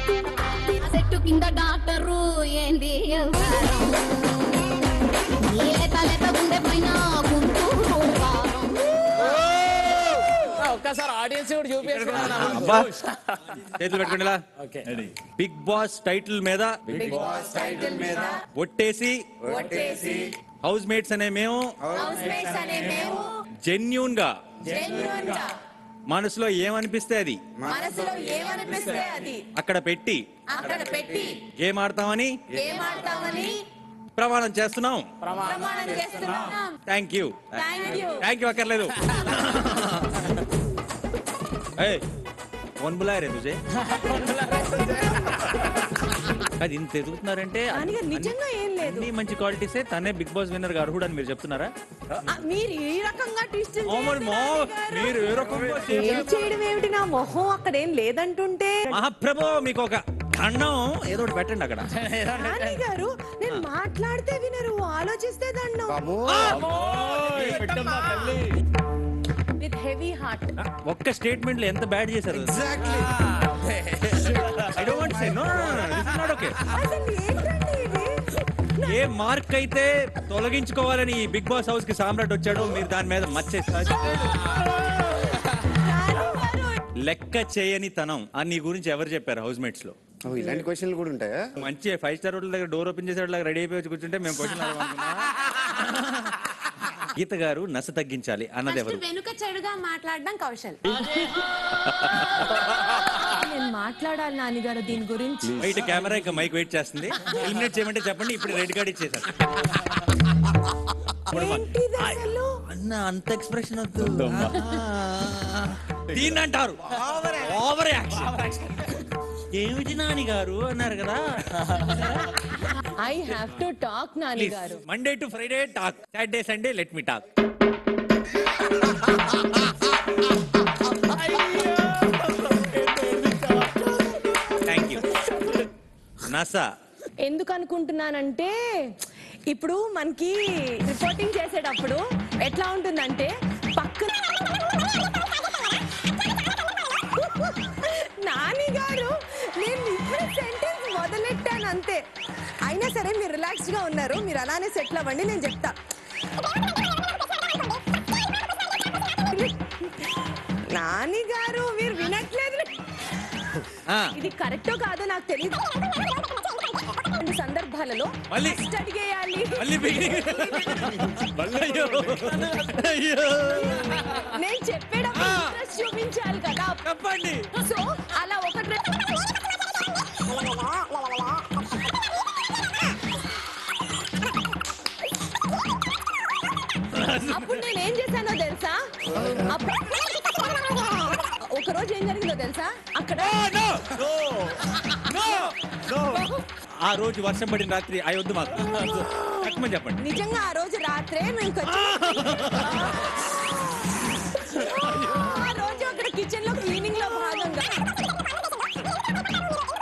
చెట్టు కింద డాక్టరు ఏంది ఒక్కసారి ఆడియన్స్ కూడా చూపించుకున్నాను. చేతులు పెట్టుకోండి. బిగ్ బాస్ టైటిల్ మీద ఒట్టేసి హౌస్ మేట్స్ అనే మేము జెన్యూన్ గా మనసులో ఏమనిపిస్తే అది అక్కడ పెట్టి గేమ్ ఆడతామని ప్రమాణం చేస్తున్నాం. థ్యాంక్ యూ అక్కర్లేదు. कौन बुलाया रे तुझे? అది ఇంత ఎదుగుతున్నారంటే నిజంగా ఏం లేదు. అన్ని మంచి క్వాలిటీస్ తనే బిగ్ బాస్ విన్నర్ గా అర్హుడు అని మీరు చెప్తున్నారా? మీరు ఈ రకంగా ట్విస్ట్ మీరు ఏ రకంగా చేయడం ఏమిటి? నా మొహం అక్కడ ఏం లేదంటుంటే మహాప్రభు మీకు ఒక దండం ఏదో ఒకటి పెట్టండి అక్కడ. రాణి గారు నేను మాట్లాడితే వినరు, ఆలోచిస్తే దండం. With heavy heart. ఒక్క స్టేట్మెంట్ లో ఎంత బ్యాడ్ చేశారు. I don't want say no this is not okay. ఏ మార్క్ అయితే తొలగించుకోవాలని బిగ్ బాస్ హౌస్ కి సామ్రాట్ వచ్చాడో మీరు దాని మీద మచ్చేస్తారు. లెక్క చేయని తనం అని నీ గురించి ఎవరు చెప్పారు హౌస్ మేట్స్ లో? ఇలాంటి క్వశ్చన్లు కూడా ఉంటాయా? మంచి 5 స్టార్ హోటల్ దగ్గర డోర్ ఓపెన్ చేసేవాళ్ళ రెడీ అయిపోయి కూర్చుంటే మేము క్వశ్చన్ గీత గారు నస తగ్గించాలి అన్నది ఎవరు? వెనుక చెడుగా మాట్లాడడం కౌశల్. నేను మాట్లాడాలి నాన్నగారు దీని గురించి. బయట కెమెరా ఇక మైక్ వెయిట్ చేస్తుంది. ఎలిమినేట్ చేయమంటే చెప్పండి. ఇప్పుడు రెడ్ కార్డ్ ఇచ్చేసారు. అన్న అంత ఎక్స్ప్రెషన్ వద్దు. దీన్ని అంటారు ఓవర్ యాక్షన్. ఏమిటి నాని గారు అన్నారు కదా. I have to talk Nani గారు. Monday to Friday talk, Saturday Sunday let me talk. Thank you. నసా ఎందుకు అనుకుంటున్నానంటే ఇప్పుడు మనకి రిపోర్టింగ్ చేసేటప్పుడు ఎట్లా ఉంటుందంటే పక్కన నాని గారు నేను ఇప్పుడే సెంటెన్స్ మొదలెట్టాను అంతే. అయినా సరే మీరు రిలాక్స్డ్ గా ఉన్నారు, మీరు అలానే సెటిల్ అవ్వండి, నేను చెప్తా. నాని గారు మీరు వినట్లేదు. ఇది కరెక్టో కాదో నాకు తెలియదు. సందర్భాలలో అడిగేయాలి. నేను చెప్పేటప్పుడు ఇంట్రెస్ట్ చూపించాలి కదా. చెప్పండి. సో అలా ఒకటి అప్పుడు నేను ఏం చేశానో తెలుసా? ఒక రోజు ఏం జరిగిందో తెలుసా? అక్కడ ఆ రోజు వర్షం పడిన రాత్రి అయ్యొద్దు మాకు చెప్పండి. నిజంగా ఆ రోజు రాత్రే మేము ఆ రోజు అక్కడ కిచెన్ లో క్లీనింగ్ లో భాగంగా